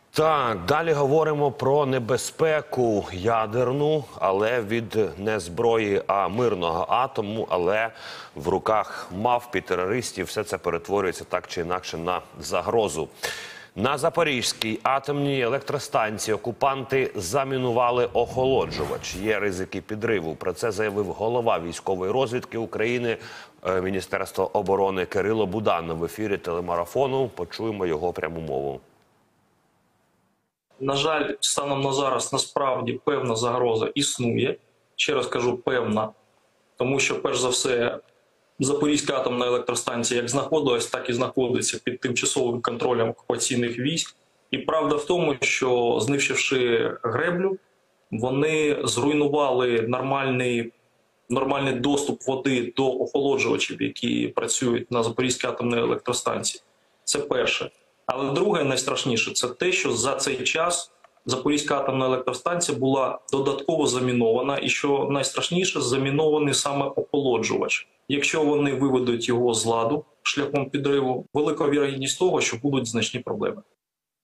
Так, далі говоримо про небезпеку ядерну, але від не зброї, а мирного атому, але в руках мавпі, терористів все це перетворюється так чи інакше на загрозу. На Запорізькій атомній електростанції окупанти замінували охолоджувач. Є ризики підриву. Про це заявив голова військової розвідки України Міністерства оборони Кирило Буданов в ефірі телемарафону. Почуємо його пряму мову. На жаль, станом на зараз насправді певна загроза існує. Ще раз кажу, певна. Тому що, перш за все, Запорізька атомна електростанція як знаходилась, так і знаходиться під тимчасовим контролем окупаційних військ. І правда в тому, що, знищивши греблю, вони зруйнували нормальний доступ води до охолоджувачів, які працюють на Запорізькій атомній електростанції. Це перше. Але друге, найстрашніше, це те, що за цей час Запорізька атомна електростанція була додатково замінована, і що найстрашніше, замінований саме охолоджувач. Якщо вони виведуть його з ладу шляхом підриву, велика вірогідність того, що будуть значні проблеми.